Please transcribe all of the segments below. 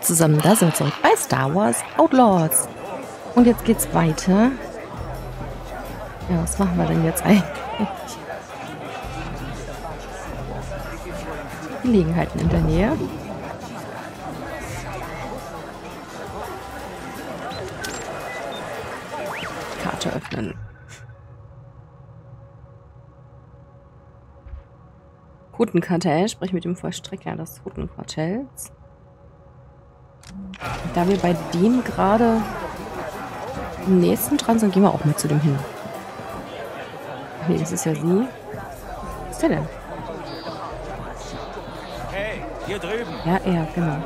zusammen, da sind wir zurück bei Star Wars Outlaws. Und jetzt geht's weiter. Ja, was machen wir denn jetzt eigentlich? Gelegenheiten in der Nähe. Karte öffnen. Hutenkartell, sprich mit dem Vollstrecker des Hutenkartells. Da wir bei dem gerade im nächsten dran sind, gehen wir auch mal zu dem hin. Ach nee, das ist ja sie. Was ist der denn? Hey, hier drüben. Ja, er, genau.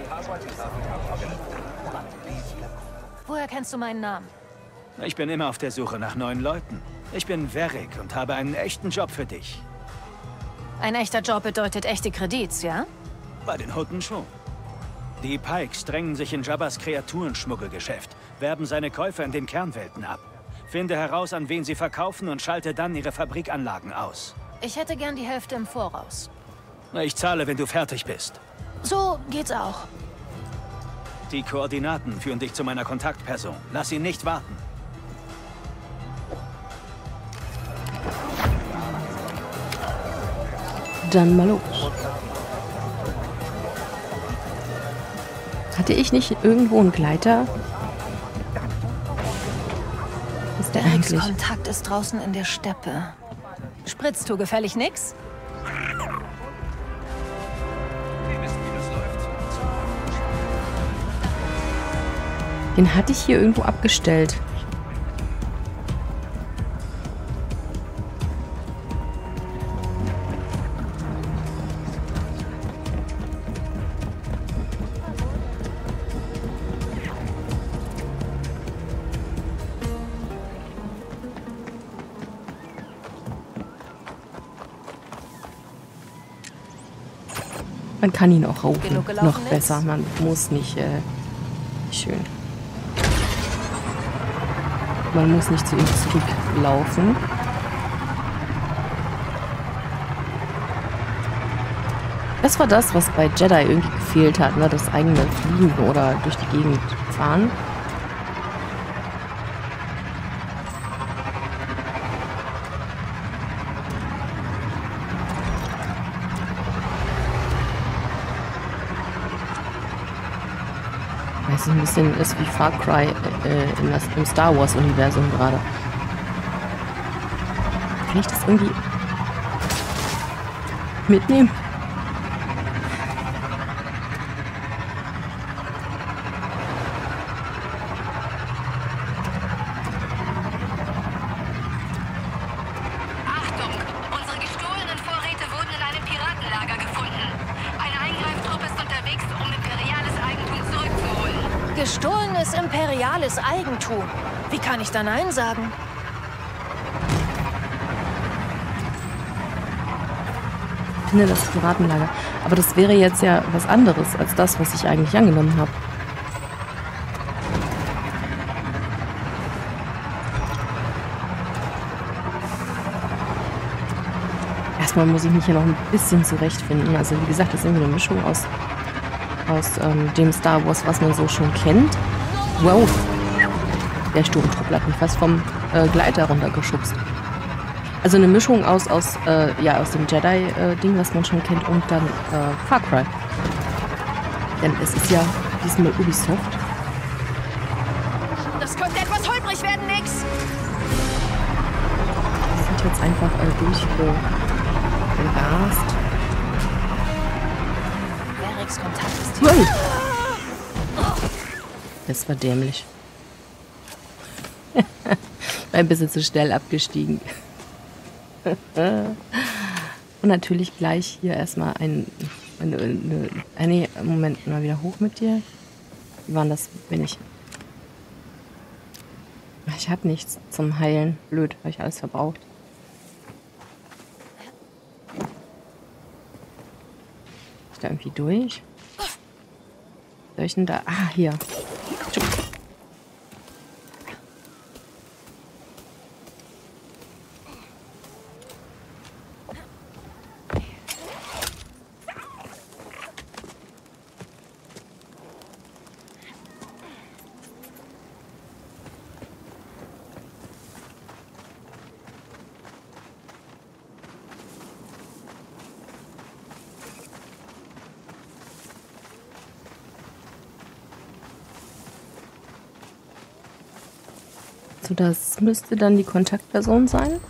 Woher kennst du meinen Namen? Ich bin immer auf der Suche nach neuen Leuten. Ich bin Varric und habe einen echten Job für dich. Ein echter Job bedeutet echte Kredits, ja? Bei den Hutten schon. Die Pikes drängen sich in Jabbas Kreaturenschmuggelgeschäft, werben seine Käufer in den Kernwelten ab. Finde heraus, an wen sie verkaufen und schalte dann ihre Fabrikanlagen aus. Ich hätte gern die Hälfte im Voraus. Ich zahle, wenn du fertig bist. So geht's auch. Die Koordinaten führen dich zu meiner Kontaktperson. Lass ihn nicht warten. Dann mal los. Hatte ich nicht irgendwo einen Gleiter? Was ist der Varrics eigentlich? Kontakt ist draußen in der Steppe. Spritzt du gefällig nix? Den hatte ich hier irgendwo abgestellt. Man kann ihn auch rauchen. Genug gelaufen Noch ist? besser. Man muss nicht... schön. Man muss nicht zu ihm zurücklaufen. Das war das, was bei Jedi irgendwie gefehlt hat, ne? Das eigene Fliegen oder durch die Gegend fahren. Weil es ein bisschen ist wie Far Cry im Star Wars Universum gerade. Kann ich das irgendwie mitnehmen? Achtung! Unsere gestohlenen Vorräte wurden in einem Piratenlager gefunden. Eine Eingreiftruppe ist unterwegs, um imperiales Eigentum zurückzuholen. Gestohlenes imperiales Eigentum. Wie kann ich da Nein sagen? Ich finde das Piratenlager. Aber das wäre jetzt ja was anderes als das, was ich eigentlich angenommen habe. Erstmal muss ich mich hier noch ein bisschen zurechtfinden. Also wie gesagt, das ist irgendwie eine Mischung aus dem Star Wars, was man so schon kennt. Wow. Der Sturmtruppler hat mich fast vom Gleiter runtergeschubst. Also eine Mischung aus dem Jedi-Ding, was man schon kennt, und dann Far Cry. Denn es ist ja diesmal Ubisoft. Das könnte etwas holprig werden, nix. Die sind jetzt einfach durchgerast. Varrics Kontakt ist hier. Ui. Das war dämlich. Ein bisschen zu schnell abgestiegen. Und natürlich gleich hier erstmal nee, Moment, mal wieder hoch mit dir. Wie war das? Bin ich. Ich habe nichts zum Heilen. Blöd, habe ich alles verbraucht. Ist da irgendwie durch? Soll ich denn da? Ah, hier. So, das müsste dann die Kontaktperson sein.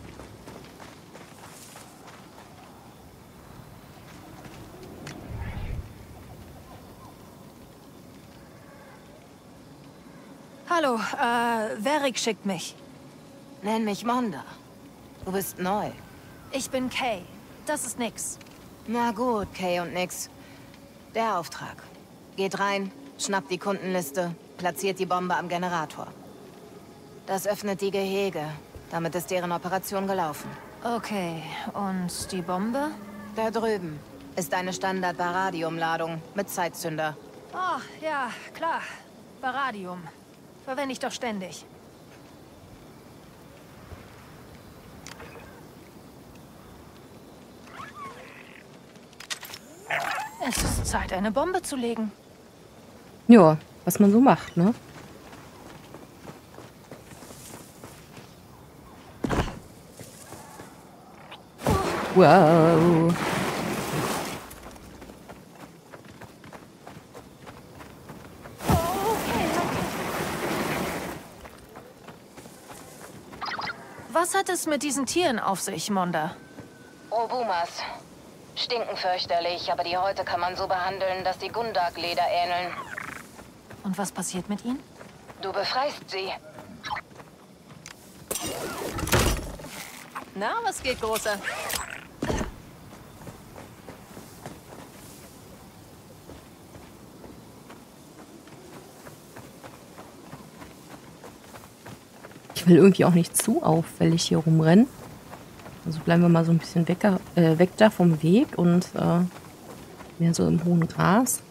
Hallo, Varric schickt mich. Nenn mich Monda. Du bist neu. Ich bin Kay. Das ist nix. Na gut, Kay und nix. Der Auftrag. Geht rein, schnappt die Kundenliste, platziert die Bombe am Generator. Das öffnet die Gehege. Damit ist deren Operation gelaufen. Okay, und die Bombe? Da drüben ist eine Standard-Baradium-Ladung mit Zeitzünder. Oh, ja, klar. Baradium. Verwende ich doch ständig. Es ist Zeit, eine Bombe zu legen. Ja, was man so macht, ne? Wow. Was hat es mit diesen Tieren auf sich, Monda? Obumas. Stinken fürchterlich, aber die Häute kann man so behandeln, dass die Gundark-Leder ähneln. Und was passiert mit ihnen? Du befreist sie. Na, was geht, Großer? Ich will irgendwie auch nicht zu auffällig hier rumrennen. Also bleiben wir mal so ein bisschen weg da vom Weg und mehr so im hohen Gras.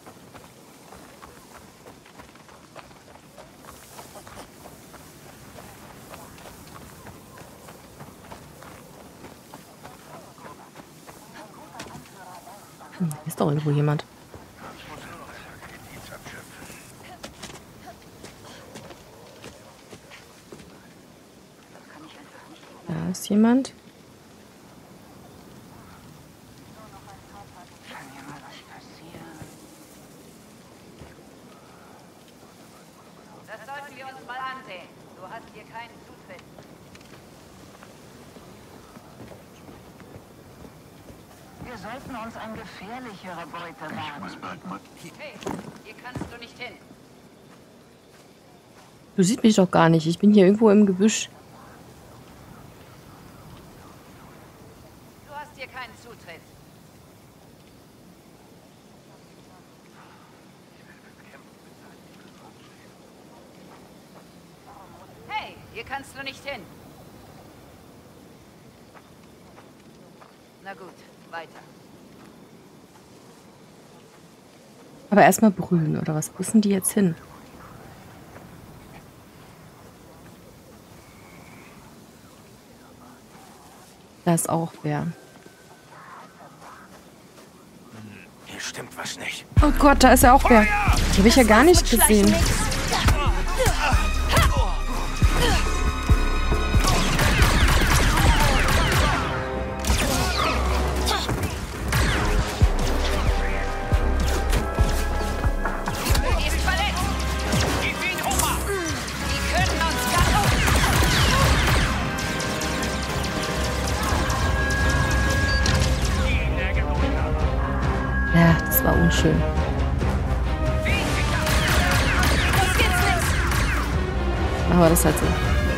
Ist doch irgendwo jemand. Da ist jemand. Das sollten wir uns mal ansehen. Du hast hier keinen Zutritt. Wir sollten uns an gefährlichere Beute wagen. Hey, hier kannst du nicht hin. Du siehst mich doch gar nicht. Ich bin hier irgendwo im Gebüsch. Du hast hier keinen Zutritt. Hey, hier kannst du nicht hin. Na gut, weiter. Aber erstmal brüllen, oder was? Wo sind die jetzt hin? Da ist auch wer. Hier stimmt was nicht. Oh Gott, da ist ja auch wer. Die habe ich ja gar nicht gesehen. Die ist verletzt. Gib ihn Hummer. Die können uns gar nicht. Ja, das war unschön. Das gibt's nicht. Machen wir das halt so.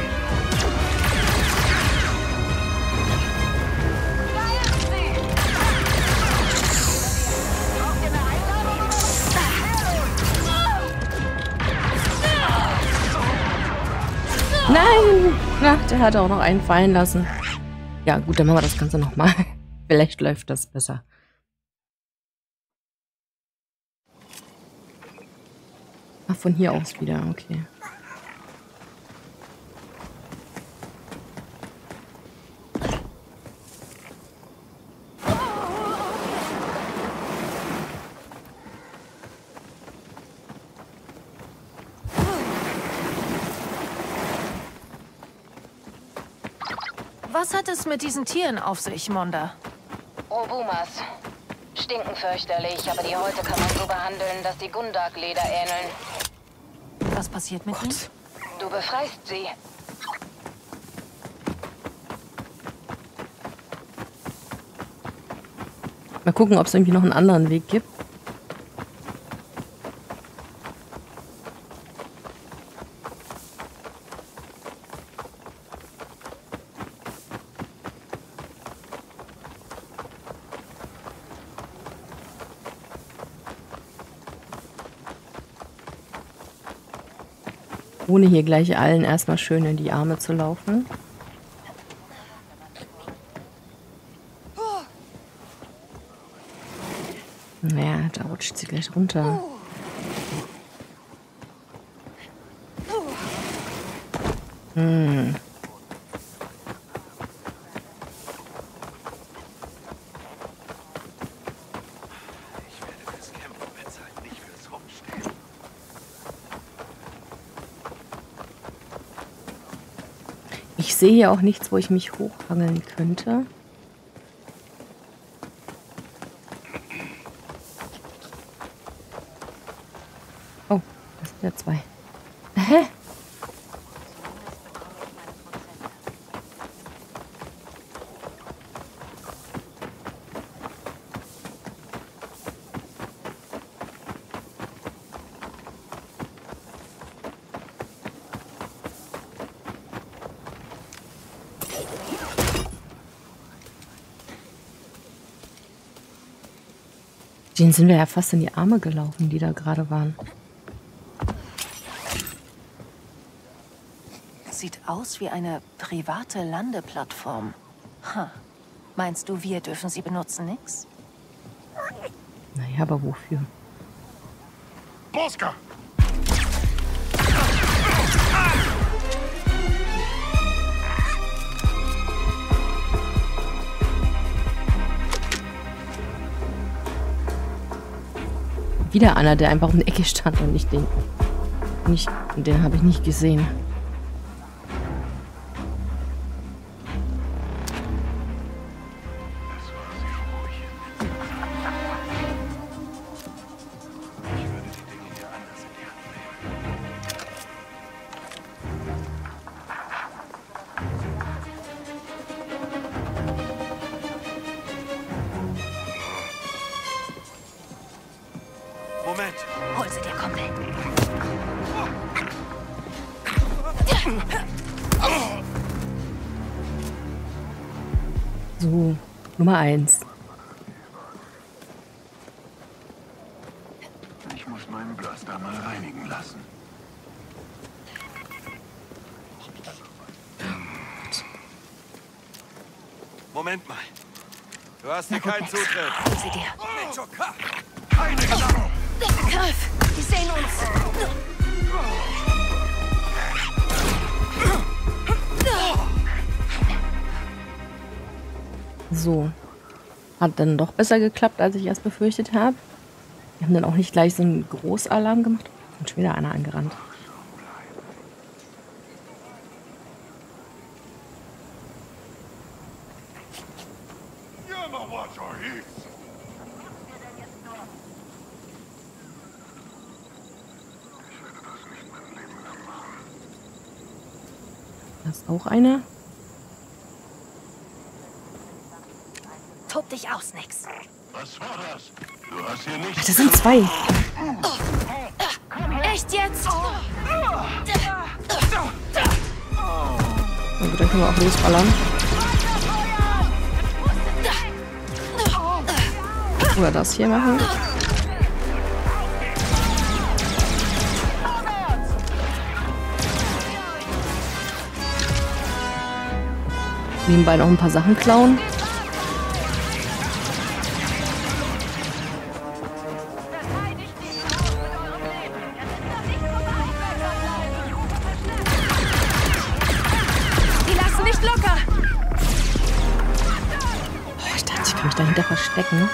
Nein! Na, der hat auch noch einen fallen lassen. Ja, gut, dann machen wir das Ganze nochmal. Vielleicht läuft das besser. Ach, von hier aus wieder, okay. Was hat es mit diesen Tieren auf sich, Monda? Obumas. Stinken fürchterlich, aber die Häute kann man so behandeln, dass die Gundark-Leder ähneln. Was passiert mit ihnen? Du befreist sie. Mal gucken, ob es irgendwie noch einen anderen Weg gibt. Ohne hier gleich allen erstmal schön in die Arme zu laufen. Naja, da rutscht sie gleich runter. Ich sehe hier auch nichts, wo ich mich hochhangeln könnte. Oh, das sind ja zwei. Hä? Denen sind wir ja fast in die Arme gelaufen, die da gerade waren. Sieht aus wie eine private Landeplattform. Ha. Meinst du, wir dürfen sie benutzen, nix? Naja, aber wofür? Moska! Wieder einer, der einfach um die Ecke stand und nicht den. Den habe ich nicht gesehen. Moment. Hol sie dir, Kumpel. So, Nummer 1. Ich muss meinen Blaster mal reinigen lassen. Moment mal. Du hast hier keinen Zutritt. Hol sie dir. Keine Gedanken! Griff! Die sehen uns! So. Hat dann doch besser geklappt, als ich erst befürchtet habe. Wir haben dann auch nicht gleich so einen Großalarm gemacht. Und schon wieder einer angerannt. Da ist auch einer. Tob dich aus, nix. Was war das? Du hast hier Ach, nichts. das sind zwei. Echt jetzt? Na gut, dann können wir auch losballern. Oder das hier machen. Nebenbei noch ein paar Sachen klauen. Die lassen nicht locker! Oh, ich dachte, ich kann mich dahinter verstecken.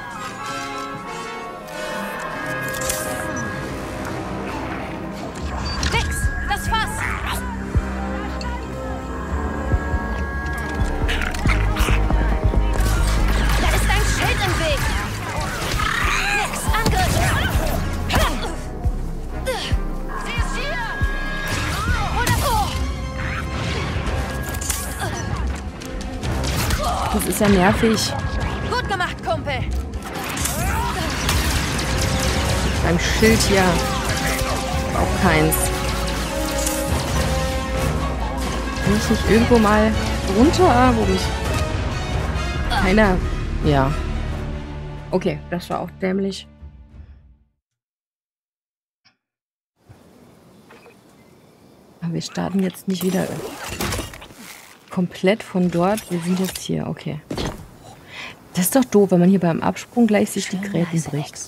Nix! Das Fass! Da ist ein Schild im Weg! Nix! Angriff! Sie ist hier! Oder... Das ist ja nervig. Gut gemacht, Kumpel! einem Schild hier. Auch keins. Kann ich nicht irgendwo mal runter, wo mich keiner... Ja. Okay, das war auch dämlich. Aber wir starten jetzt nicht wieder komplett von dort. Wir sind jetzt hier, okay. Das ist doch doof, wenn man hier beim Absprung gleich sich die Gräten bricht.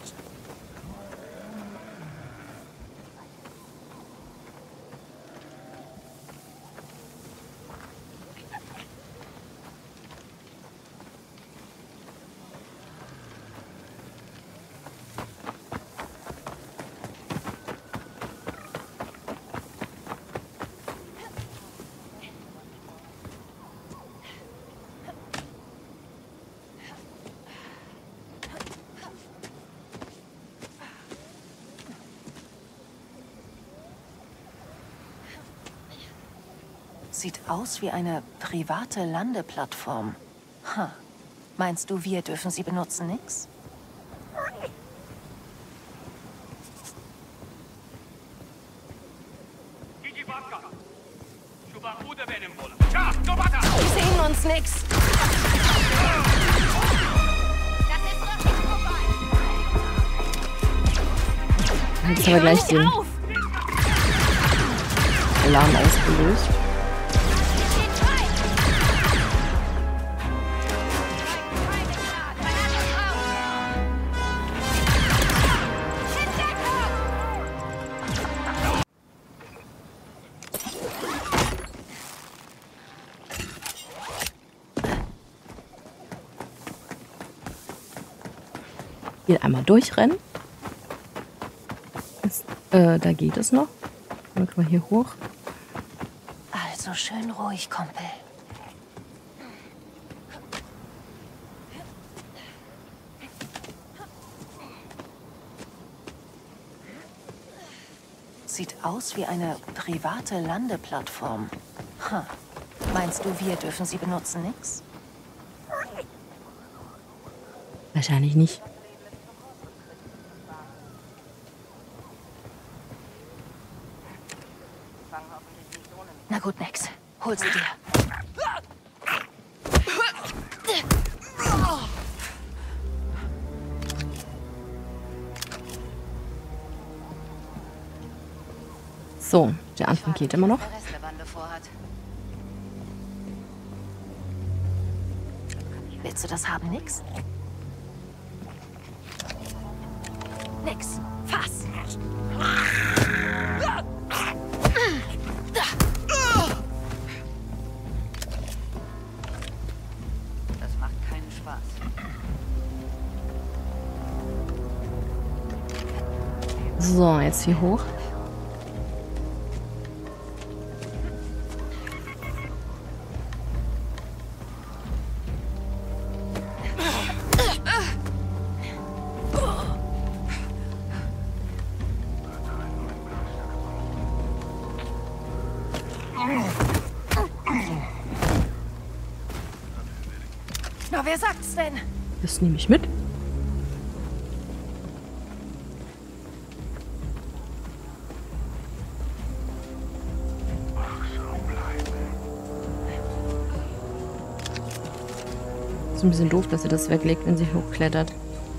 Sieht aus wie eine private Landeplattform. Ha. Meinst du, wir dürfen sie benutzen, nix? Die sehen uns nix. Jetzt haben wir gleich den Alarm ausgelöst. Hier einmal durchrennen. Jetzt, da geht es noch. Dann können wir hier hoch. Also schön ruhig, Kumpel. Sieht aus wie eine private Landeplattform. Ha. Meinst du, wir dürfen sie benutzen, nix? Wahrscheinlich nicht. Na gut, nix. Hol sie dir. So, der Anfang geht immer noch. Willst du das haben, nix? Nix. Fass. Das macht keinen Spaß. So, jetzt hier hoch. Na, wer sagt's denn? Das nehme ich mit. Ist ein bisschen doof, dass sie das weglegt, wenn sie hochklettert.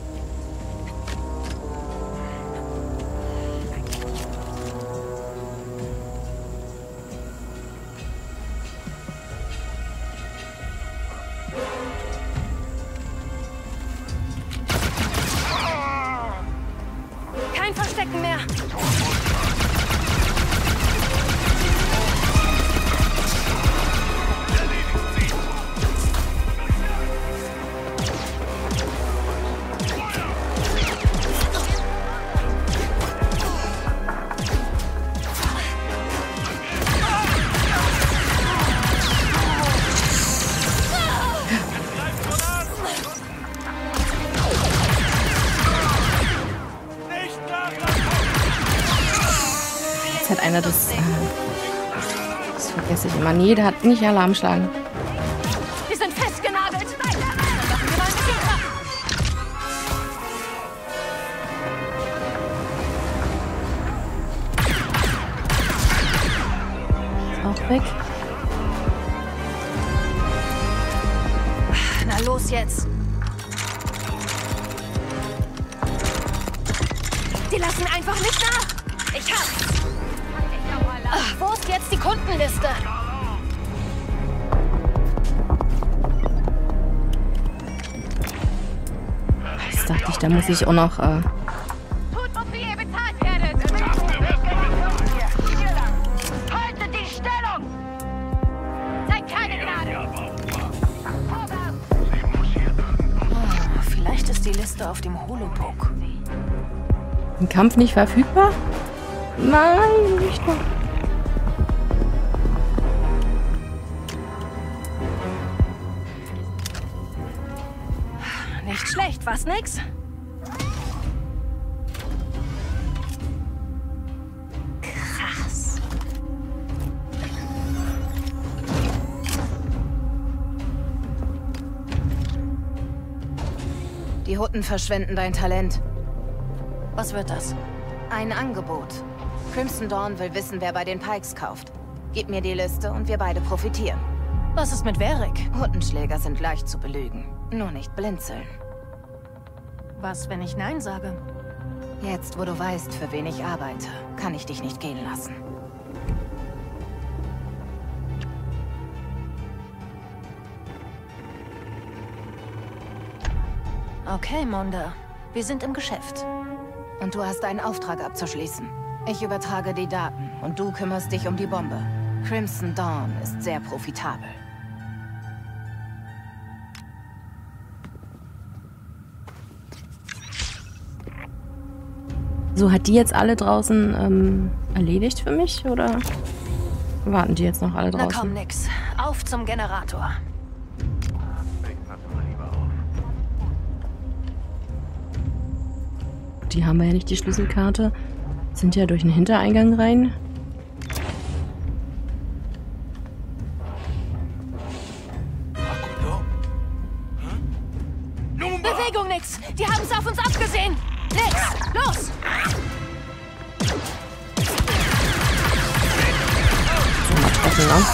Kein Verstecken mehr. Jetzt hat einer das vergesse ich immer. Nee, der hat nicht Alarm schlagen. Wir sind festgenagelt. Machen wir mal ein bisschen Krach. weg. Na los jetzt. Die lassen einfach nicht nach. Ich hab's. Ach, wo ist jetzt die Kundenliste? Jetzt dachte ich, da muss ich auch noch... Tut, wofür ihr bezahlt werdet. Hier lang. Haltet die Stellung. Zeigt keine Gnade. Vielleicht ist die Liste auf dem Holobook. Ein Kampf nicht verfügbar? Nein, nicht mal. Nicht schlecht, was nix? Krass. Die Hutten verschwenden dein Talent. Was wird das? Ein Angebot. Crimson Dawn will wissen, wer bei den Pikes kauft. Gib mir die Liste und wir beide profitieren. Was ist mit Varric? Huttenschläger sind leicht zu belügen. Nur nicht blinzeln. Was, wenn ich Nein sage? Jetzt, wo du weißt, für wen ich arbeite, kann ich dich nicht gehen lassen. Okay, Monda. Wir sind im Geschäft. Und du hast einen Auftrag abzuschließen. Ich übertrage die Daten und du kümmerst dich um die Bombe. Crimson Dawn ist sehr profitabel. So, hat die jetzt alle draußen erledigt für mich, oder warten die jetzt noch alle Na draußen? komm, nix. Auf zum Generator. Die haben wir ja nicht, die Schlüsselkarte. Sind ja durch den Hintereingang rein. Bewegung, nix. Die haben es auf uns abgesehen. Nix. Los. So, mal treffen, ne?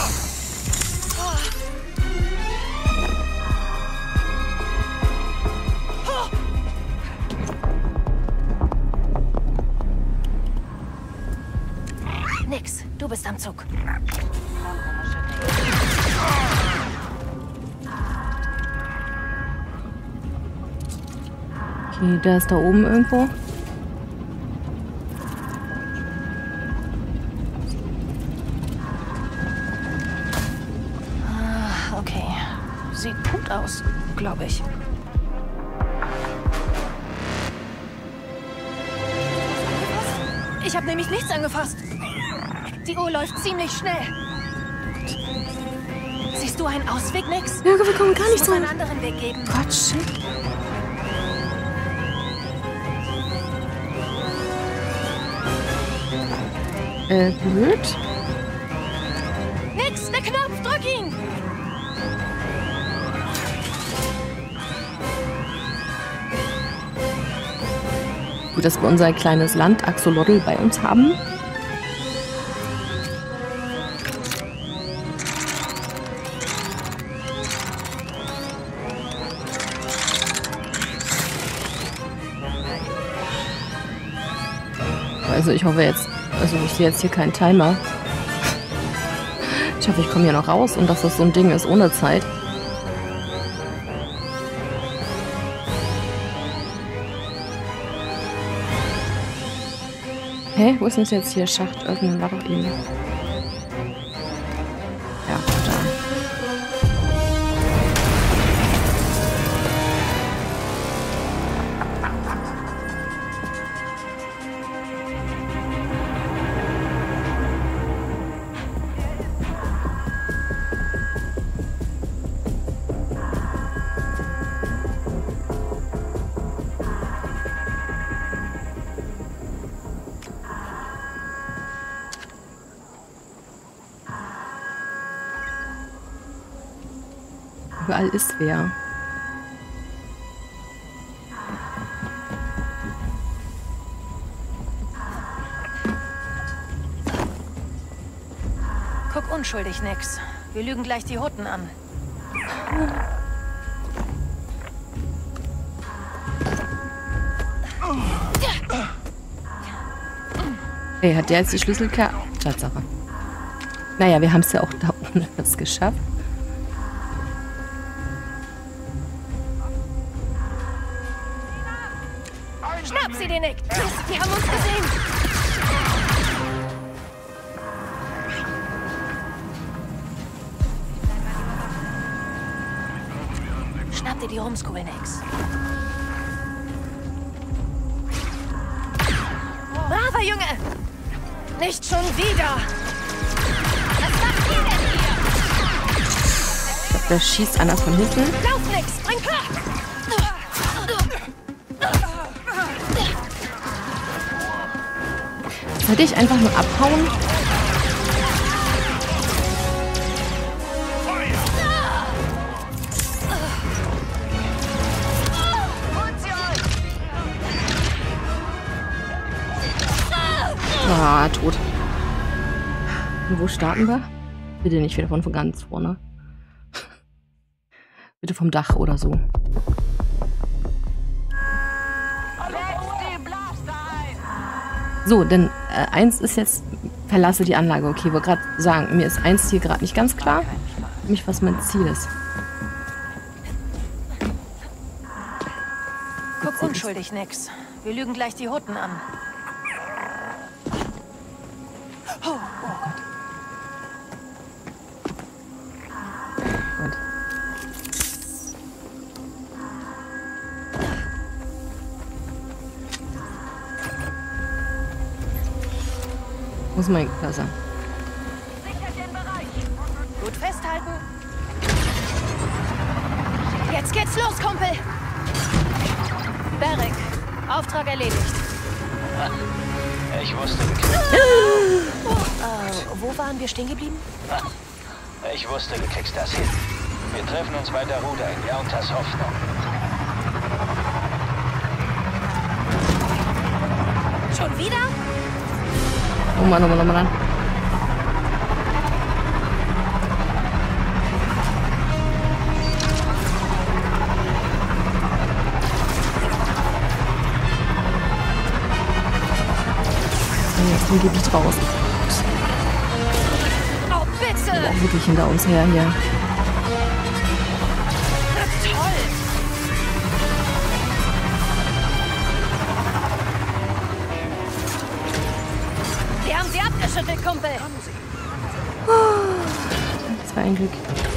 Nix. Du bist am Zug. Okay, der ist da oben irgendwo. Okay. Sieht gut aus, glaube ich. Ich habe nämlich nichts angefasst. Die Uhr läuft ziemlich schnell. Siehst du einen Ausweg, nix? Ja, wir kommen gar nicht Es so. muss einen anderen Weg geben. Gott, shit. Blöd. Nix, der Knopf, drück ihn! Gut, dass wir unser kleines Land Axolotl bei uns haben. Also ich hoffe jetzt, also ich sehe jetzt hier keinen Timer. Ich hoffe, ich komme hier noch raus und dass das so ein Ding ist ohne Zeit. Hä? Wo ist denn jetzt hier Schacht öffnen? War doch eben. Ja, da. Überall ist wer. Guck unschuldig, Nix. Wir lügen gleich die Hutten an. Hey, hat der jetzt die Schlüsselkarte? Tatsache. Naja, wir haben es ja auch da ohne das geschafft. Schnapp sie dir, Nick! Die haben uns gesehen! Schnapp dir die Rumschool, Nix. Braver Junge! Nicht schon wieder! Was macht ihr denn hier? Ich glaube, da schießt einer von hinten. Lauf, Nix! Bring klar! Sollte ich einfach nur abhauen? Ah, tot. Und wo starten wir? Bitte nicht wieder von ganz vorne. Bitte vom Dach oder so. So, denn eins ist jetzt, verlasse die Anlage. Okay, ich wollte gerade sagen, mir ist eins hier gerade nicht ganz klar. Nämlich, was mein Ziel ist. Guck unschuldig, Nix. Wir lügen gleich die Hutten an. Gut. Muss mein Klasse. Gut festhalten. Jetzt geht's los, Kumpel. Barrick, Auftrag erledigt. Ich wusste, Wo waren wir stehen geblieben? du kriegst das hin. Wir treffen uns bei der Ruder in Jauntas Hoffnung. Schon wieder? Oh Mann, oh Mann, oh Mann. Jetzt im Gebiet raus. Oh, bitte! Aber auch wirklich hinter uns her hier. Na toll! Wir haben sie abgeschüttelt, Kumpel! Das war ein Glück.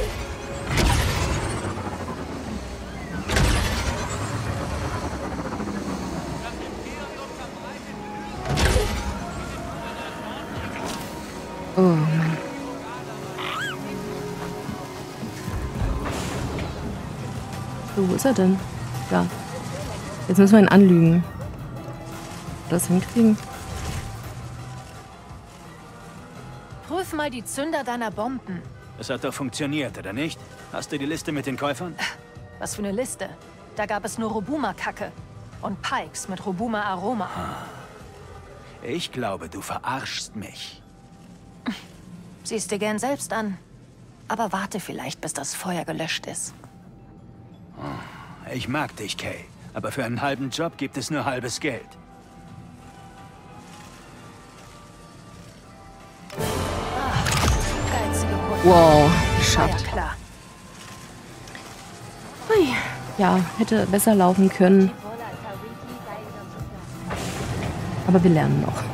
Oh Mann. So, wo ist er denn? Ja. Jetzt müssen wir ihn anlügen. Das hinkriegen. Prüf mal die Zünder deiner Bomben. Es hat doch funktioniert, oder nicht? Hast du die Liste mit den Käufern? Was für eine Liste. Da gab es nur Robuma-Kacke. Und Pikes mit Robuma-Aroma. Ich glaube, du verarschst mich. Siehst dir gern selbst an. Aber warte vielleicht, bis das Feuer gelöscht ist. Ich mag dich, Kay. Aber für einen halben Job gibt es nur halbes Geld. Geizige Kunden. Wow, Ja, geschafft. klar. Ui. Ja, hätte besser laufen können. Aber wir lernen noch.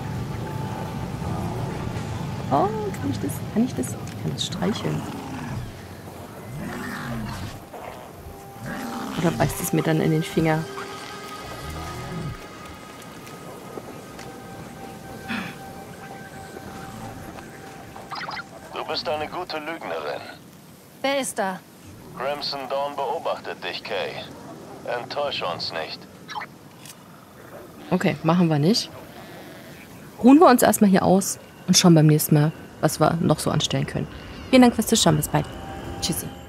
Oh, kann ich das? Kann ich das? Ich kann das streicheln. Oder beißt es mir dann in den Finger? Du bist eine gute Lügnerin. Wer ist da? Crimson Dawn beobachtet dich, Kay. Enttäusch uns nicht. Okay, machen wir nicht. Ruhen wir uns erstmal hier aus und schauen beim nächsten Mal, was wir noch so anstellen können. Vielen Dank fürs Zuschauen. Bis bald. Tschüssi.